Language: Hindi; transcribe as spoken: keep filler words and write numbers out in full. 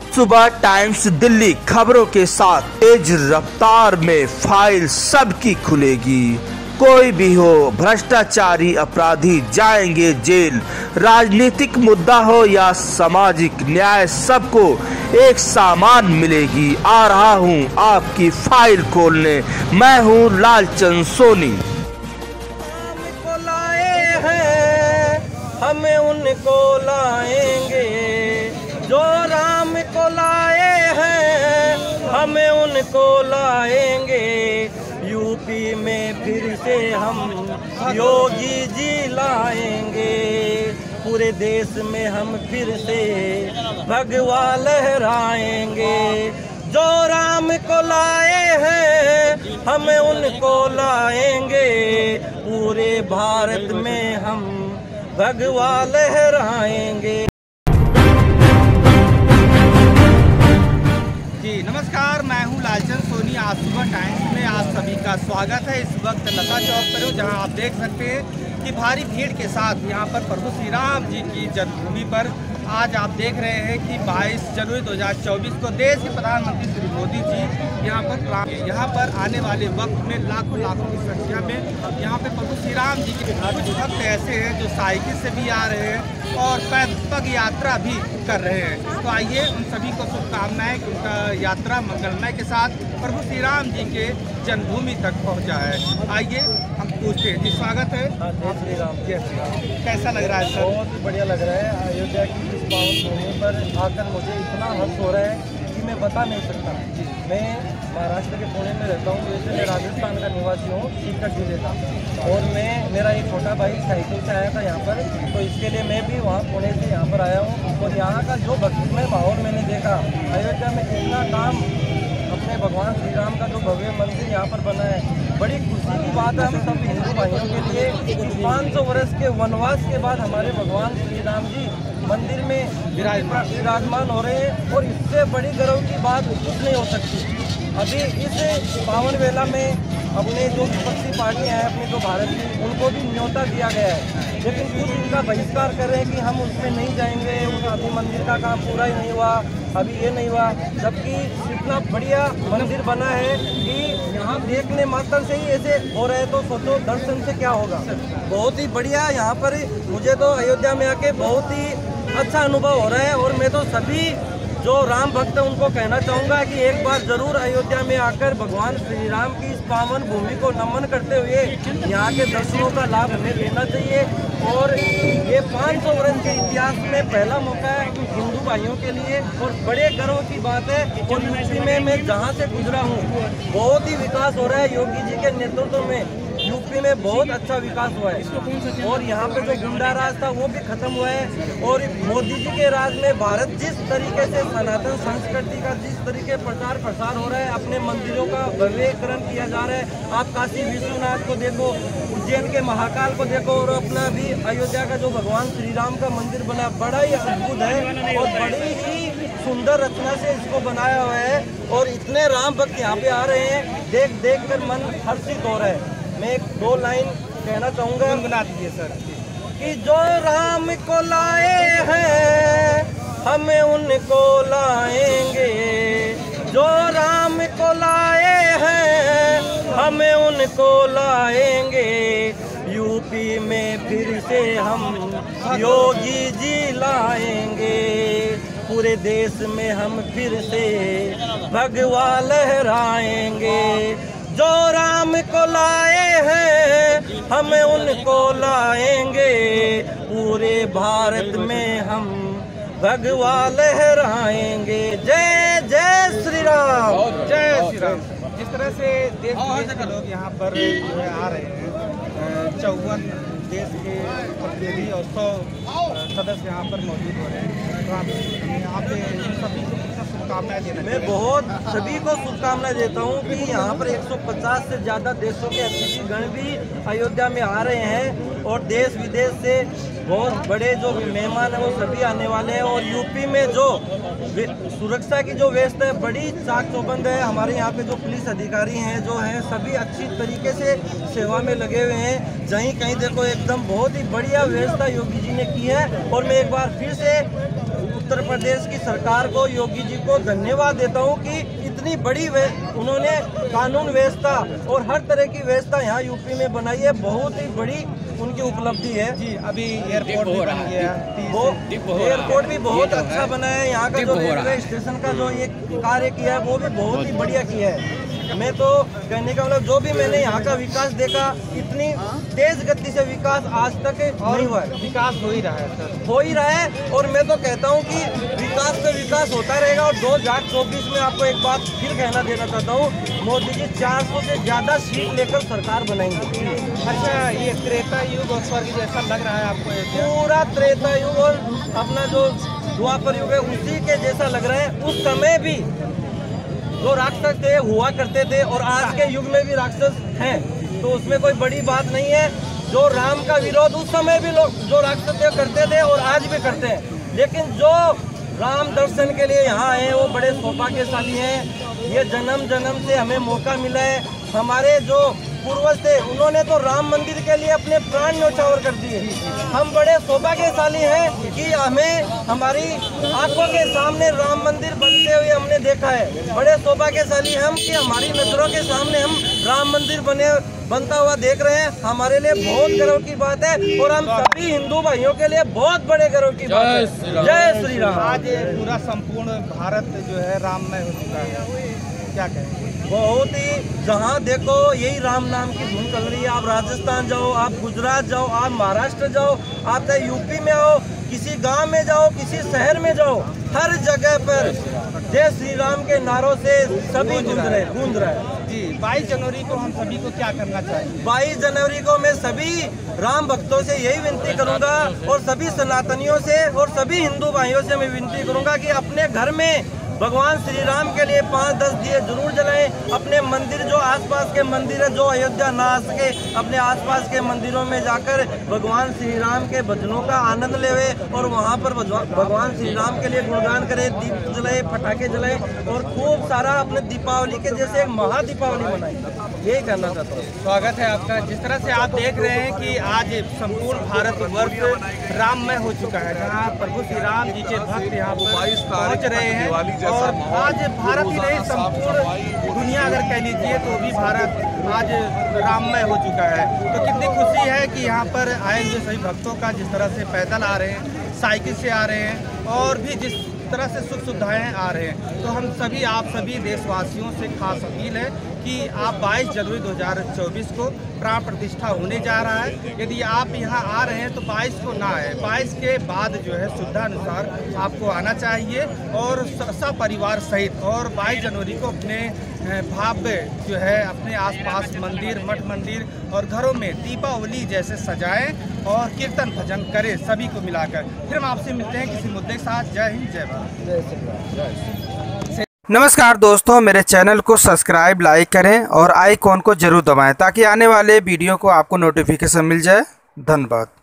सुबह टाइम्स दिल्ली खबरों के साथ तेज रफ्तार में फाइल सबकी खुलेगी। कोई भी हो, भ्रष्टाचारी अपराधी जाएंगे जेल। राजनीतिक मुद्दा हो या सामाजिक न्याय, सबको एक सामान मिलेगी। आ रहा हूं आपकी फाइल खोलने, मैं हूं लालचंद सोनी। हमको लाए हैं, हमें उनको लाएंगे। जो राम को लाए हैं, हमें उनको लाएंगे। यूपी में फिर से हम योगी जी लाएंगे। पूरे देश में हम फिर से भगवा लहराएंगे। जो राम को लाए हैं, हमें उनको लाएंगे। पूरे भारत में हम भगवा लहराएंगे। जी नमस्कार, मैं हूं लालचंद सोनी। आज सुबह टाइम्स में आप सभी का स्वागत है। इस वक्त लता चौक पर हूं, जहां आप देख सकते हैं कि भारी भीड़ के साथ यहां पर प्रभु श्री राम जी की जन्मभूमि पर आज आप देख रहे हैं कि बाईस जनवरी दो हज़ार चौबीस को देश के प्रधानमंत्री श्री मोदी जी यहाँ पर यहाँ पर आने वाले वक्त में लाखों लाखों की संख्या में यहाँ पे प्रभु श्री राम जी के कुछ भक्त ऐसे हैं जो साइकिल से भी आ रहे हैं और पग यात्रा भी कर रहे हैं। तो आइए उन सभी को शुभकामनाएं कि उनका यात्रा मंगलमय के साथ प्रभु श्री राम जी के जन्मभूमि तक पहुँचा है। आइए हम पूछते हैं जी। स्वागत है। जय श्री राम। जय श्री राम। कैसा लग रहा है सर? बहुत ही बढ़िया लग रहा है। अयोध्या की इस पावन भूमि पर आकर मुझे इतना हर्ष हो रहा है कि मैं बता नहीं सकता। मैं महाराष्ट्र के पुणे में रहता हूँ, वैसे मैं राजस्थान का निवासी हूँ, सीकर जिले का। और मैं मेरा एक छोटा भाई साइकिल से आया था यहाँ पर, तो इसके लिए मैं भी वहाँ पुणे से यहाँ पर आया हूँ। और यहाँ का जो भक्तिमय माहौल मैंने देखा, अयोध्या में कितना काम अपने भगवान श्री राम का जो भव्य मंदिर यहाँ पर बना है, बड़ी खुशी की बात है हम सब हिंदू भाइयों के लिए। पाँच सौ वर्ष के वनवास के बाद हमारे भगवान श्री राम जी मंदिर में विराजमान हो रहे हैं, और इससे बड़ी गर्व की बात कुछ नहीं हो सकती। अभी इस पावन वेला में अपने जो विपक्षी पार्टियां हैं, अपने जो भारत की, उनको भी न्योता दिया गया है, लेकिन कुछ इनका बहिष्कार कर रहे हैं कि हम उसमें नहीं जाएंगे, उनका अभी मंदिर का काम पूरा ही नहीं हुआ, अभी ये नहीं हुआ। जबकि इतना बढ़िया मंदिर बना है कि यहाँ देखने मात्र से ही ऐसे हो रहे हैं, तो सोचो दर्शन से क्या होगा। बहुत ही बढ़िया यहाँ पर मुझे तो अयोध्या में आके बहुत ही अच्छा अनुभव हो रहा है। और मैं तो सभी जो राम भक्त हैं उनको कहना चाहूँगा कि एक बार जरूर अयोध्या में आकर भगवान श्री राम की इस पावन भूमि को नमन करते हुए यहाँ के दर्शनों का लाभ हमें लेना चाहिए। और ये पाँच सौ वर्ष के इतिहास में पहला मौका है हिंदू भाइयों के लिए, और बड़े गर्व की बात है। और यूपी में मैं जहाँ से गुजरा हूँ, बहुत ही विकास हो रहा है योगी जी के नेतृत्व में। यूपी में बहुत अच्छा विकास हुआ है, और यहाँ पे जो गुंडा राज था वो भी खत्म हुआ है। और मोदी जी के राज में भारत जिस तरीके से सनातन संस्कृति का जिस तरीके प्रचार प्रसार हो रहा है, अपने मंदिरों का भव्यीकरण किया जा रहा है। आप काशी विश्वनाथ को देखो, उज्जैन के महाकाल को देखो, और अपना भी अयोध्या का जो भगवान श्री राम का मंदिर बना, बड़ा ही अद्भुत है और बड़ी ही सुंदर रचना से इसको बनाया हुआ है। और इतने राम भक्त यहाँ पे आ रहे हैं, देख देख कर मन हर्षित हो रहा है। मैं एक दो लाइन कहना चाहूँगा, बना दीजिए सर। कि जो राम को लाए हैं, हमें उनको लाएंगे। जो राम को लाए हैं, हमें उनको लाएंगे। यूपी में फिर से हम योगी जी लाएंगे। पूरे देश में हम फिर से भगवा लहराएंगे। जो राम को लाए हैं, हमें उनको लाएंगे। पूरे भारत में हम भगवा लहराएंगे। जय जय श्री राम। जय श्री राम। जिस तरह से देश विदेश के लोग यहाँ पर जो है आ रहे हैं, चौवन देश के प्रतिनिधि और सौ सदस्य यहाँ पर मौजूद हो रहे हैं, तो आप यहाँ पे सभी को शुभकामनाएं देना। मैं बहुत सभी को शुभकामनाएं देता हूँ कि यहाँ पर एक सौ पचास से ज़्यादा देशों के अतिथिगण भी अयोध्या में आ रहे हैं, और देश विदेश से बहुत बड़े जो मेहमान हैं वो सभी आने वाले हैं। और यूपी में जो सुरक्षा की जो व्यवस्था है बड़ी चाक चौबंद है। हमारे यहाँ पे जो पुलिस अधिकारी हैं जो हैं सभी अच्छी तरीके से सेवा में लगे हुए हैं। जहीं कहीं देखो एकदम बहुत ही बढ़िया व्यवस्था योगी जी ने की है। और मैं एक बार फिर से उत्तर प्रदेश प्रदेश की सरकार को, योगी जी को धन्यवाद देता हूँ कि इतनी बड़ी उन्होंने कानून व्यवस्था और हर तरह की व्यवस्था यहाँ यूपी में बनाई है। बहुत ही बड़ी उनकी उपलब्धि है जी। अभी एयरपोर्ट भी बन गया, वो एयरपोर्ट भी बहुत अच्छा बना है। यहाँ का जो रेलवे स्टेशन का जो ये कार्य किया है वो भी बहुत ही बढ़िया किया है। मैं तो कहने का मतलब जो भी मैंने यहाँ का विकास देखा, इतनी तेज गति से विकास आज तक नहीं हुआ है। विकास हो ही रहा है सर, हो ही रहा है। और मैं तो कहता हूँ कि विकास पे विकास होता रहेगा। और दो हजार चौबीस में आपको एक बात फिर कहना देना चाहता हूँ, मोदी जी चार सौ से ज्यादा सीट लेकर सरकार बनाएंगे। अच्छा, ये त्रेता युग और स्वर्ग जैसा लग रहा है आपको? पूरा त्रेता युग और अपना जो द्वापर युग है उसी के जैसा लग रहा है। उस समय भी जो राक्षस थे हुआ करते थे और आज के युग में भी राक्षस हैं, तो उसमें कोई बड़ी बात नहीं है। जो राम का विरोध उस समय भी लोग जो राक्षस थे करते थे और आज भी करते हैं, लेकिन जो राम दर्शन के लिए यहाँ आए वो बड़े सौभाग्यशाली हैं। ये जन्म जन्म से हमें मौका मिला है। हमारे जो पूर्वज थे उन्होंने तो राम मंदिर के लिए अपने प्राण न्यौछावर कर दिए। हम बड़े सौभाग्यशाली हैं कि हमें हमारी आंखों के सामने राम मंदिर बनते हुए हमने देखा है। बड़े सौभाग्यशाली हम कि हमारी नजरों के सामने हम राम मंदिर बने बनता हुआ देख रहे हैं। हमारे लिए बहुत गर्व की बात है और हम सभी हिंदू भाइयों के लिए बहुत बड़े गर्व की बात है। जय श्री राम। आज पूरा संपूर्ण भारत जो है राममय हो चुका है, क्या कहें? बहुत ही, जहाँ देखो यही राम नाम की धुन चल रही है। आप राजस्थान जाओ, आप गुजरात जाओ, आप महाराष्ट्र जाओ, आप चाहे यूपी में आओ, किसी गांव में जाओ, किसी शहर में जाओ, हर जगह पर जय श्री राम के नारों से सभी गूंज रहे गूंज रहे हैं जी। बाईस जनवरी को हम सभी को क्या करना चाहिए? बाईस जनवरी को मैं सभी राम भक्तों से यही विनती करूंगा और सभी सनातनियों से और सभी हिंदू भाइयों से मैं विनती करूंगा कि अपने घर में भगवान श्री राम के लिए पाँच दस दिए जरूर जलाएं। अपने मंदिर जो आसपास के मंदिर है, जो अयोध्या ना आ सके, अपने आसपास के मंदिरों में जाकर भगवान श्री राम के भजनों का आनंद लेवे और वहां पर भगवान श्री राम के लिए गुणगान करें, दीप जलाए, पटाखे जलाए और खूब सारा अपने दीपावली के जैसे एक महा दीपावली मनाएं। यही करना चाहता हूँ। स्वागत है आपका। जिस तरह से आप देख रहे हैं कि आज संपूर्ण भारतवर्ष राममय हो चुका है, जहाँ प्रभु श्री राम जी के भक्त यहाँ पर पहुँच रहे हैं। और आज भारत ही नहीं, संपूर्ण दुनिया अगर कह लीजिए तो भी भारत आज राममय हो चुका है। तो कितनी खुशी है कि यहाँ पर आए हुए सभी भक्तों का, जिस तरह से पैदल आ रहे हैं, साइकिल से आ रहे हैं और भी जिस तरह से सुख सुविधाएं आ रहे हैं। तो हम सभी आप सभी देशवासियों से खास अपील है कि आप बाईस जनवरी दो हज़ार चौबीस को प्राण प्रतिष्ठा होने जा रहा है। यदि आप यहाँ आ रहे हैं तो बाईस को ना आए, बाईस के बाद जो है सुविधानुसार आपको आना चाहिए और सपरिवार सहित। और बाईस जनवरी को अपने भव्य जो है अपने आसपास मंदिर, मठ मंदिर और घरों में दीपावली जैसे सजाएं और कीर्तन भजन करें सभी को मिलाकर। फिर हम आपसे मिलते हैं किसी मुद्दे के साथ। जय हिंद, जय भारत। नमस्कार दोस्तों, मेरे चैनल को सब्सक्राइब, लाइक करें और आइकॉन को जरूर दबाएं ताकि आने वाले वीडियो को आपको नोटिफिकेशन मिल जाए। धन्यवाद।